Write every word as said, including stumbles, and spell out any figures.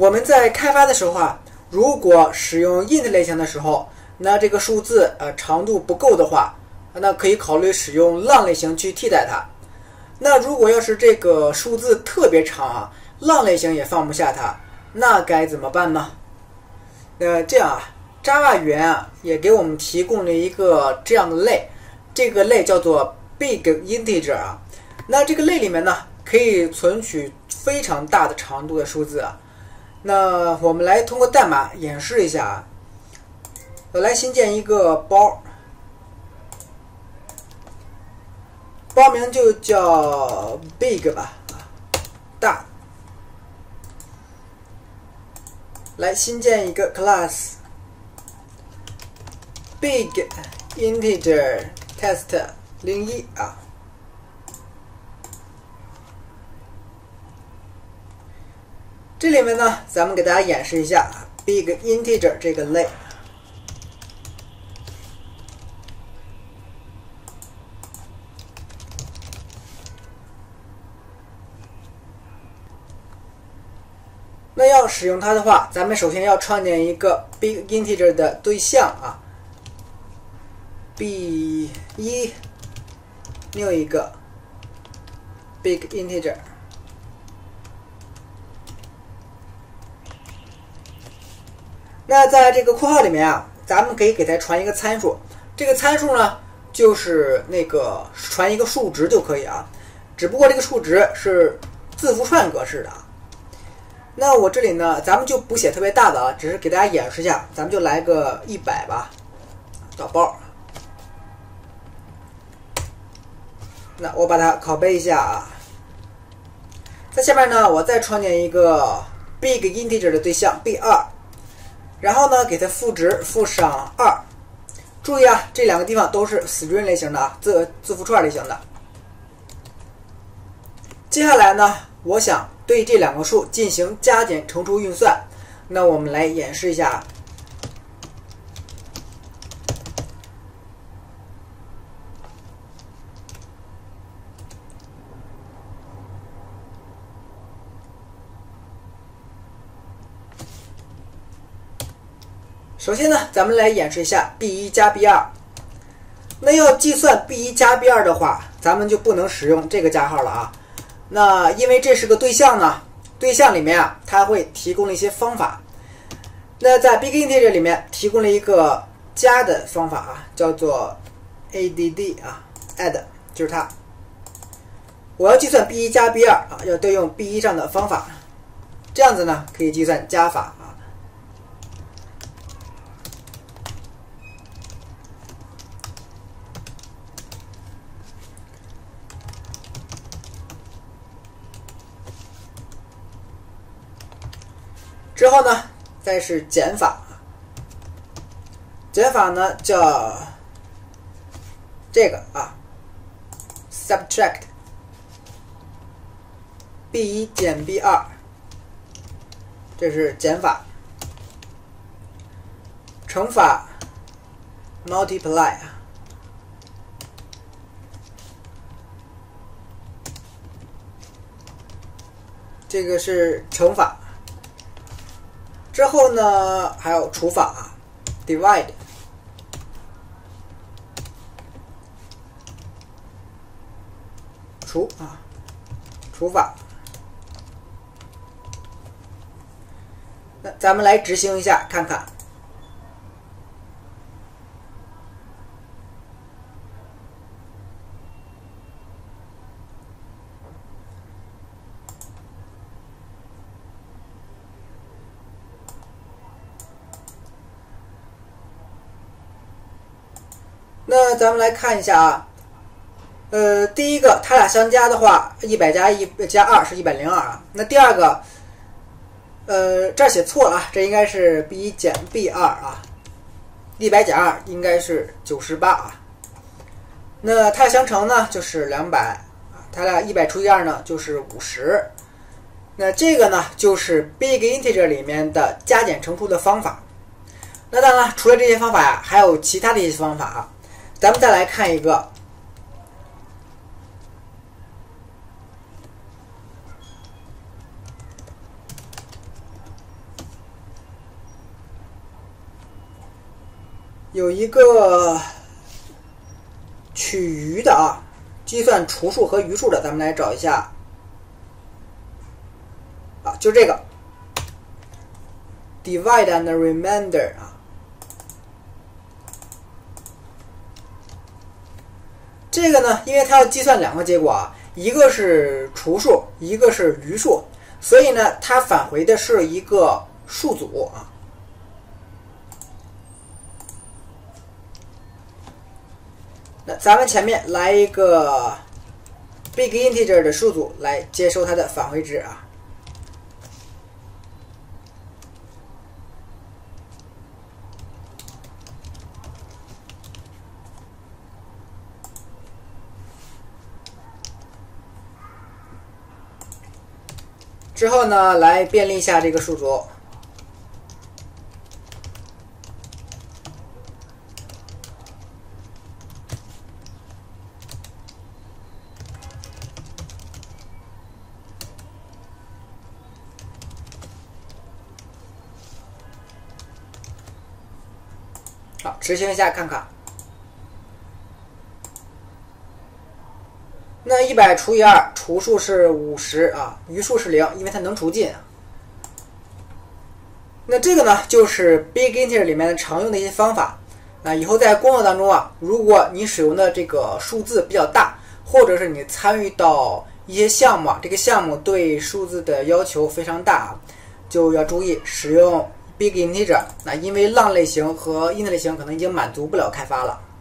我们在开发的时候啊，如果使用 int 类型的时候，那这个数字呃长度不够的话，那可以考虑使用 long 类型去替代它。那如果要是这个数字特别长啊 ，long 类型也放不下它，那该怎么办呢？呃，这样啊 ，Java 语言啊也给我们提供了一个这样的类，这个类叫做 big integer 啊。那这个类里面呢，可以存取非常大的长度的数字啊。那我们来通过代码演示一下啊。我来新建一个包，包名就叫 big 吧，大。来新建一个 class big integer test 零一啊。这里面呢，咱们给大家演示一下 big integer 这个类。那要使用它的话，咱们首先要创建一个 big integer 的对象啊 ，b 一 new 一个 big integer。那在这个括号里面啊，咱们可以给它传一个参数，这个参数呢就是那个传一个数值就可以啊，只不过这个数值是字符串格式的啊。那我这里呢，咱们就不写特别大的啊，只是给大家演示一下，咱们就来个一百吧，导包。那我把它拷贝一下啊，在下面呢，我再创建一个 big integer 的对象 b 二，然后呢，给它赋值赋上二。注意啊，这两个地方都是 string 类型的啊，字字符串类型的。接下来呢，我想对这两个数进行加减乘除运算，那我们来演示一下。首先呢，咱们来演示一下 b 一 加 b 二。那要计算 b 一 加 b 二的话，咱们就不能使用这个加号了啊。那因为这是个对象呢，对象里面啊，它会提供了一些方法。那在 big integer 里面提供了一个加的方法啊，叫做 add 啊 ，add 就是它。我要计算 b 一 加 b 二啊，要对用 b 一 上的方法，这样子呢可以计算加法啊。之后呢，再是减法，减法呢叫这个啊 ，subtract b 一 减 b 二，这是减法。乘法 multiply， 这个是乘法。之后呢，还有除法 ，divide， 除啊，除法。那咱们来执行一下，看看。那咱们来看一下啊，呃，第一个它俩相加的话，一百加一加二是一百零二啊。那第二个，呃，这儿写错了啊，这应该是 b 一 减 b 二啊，一百减二应该是九十八啊。那它俩相乘呢就是两百，它俩一百除以二呢就是五十。那这个呢就是 big integer 里面的加减乘除的方法。那当然了，除了这些方法呀，还有其他的一些方法啊。咱们再来看一个， 有一个取余的啊，计算除数和余数的，咱们来找一下啊，就这个 divide and remainder 啊。这个呢，因为它要计算两个结果啊，一个是除数，一个是余数，所以呢，它返回的是一个数组啊。那咱们前面来一个 big integer 的数组来接收它的返回值啊。之后呢，来便利一下这个数组。好，执行一下看看。那一百除以二，除数是五十啊，余数是零，因为它能除尽。那这个呢，就是 big integer 里面的常用的一些方法。那以后在工作当中啊，如果你使用的这个数字比较大，或者是你参与到一些项目啊，这个项目对数字的要求非常大，就要注意使用 big integer。那因为浪类型和 int类型可能已经满足不了开发了。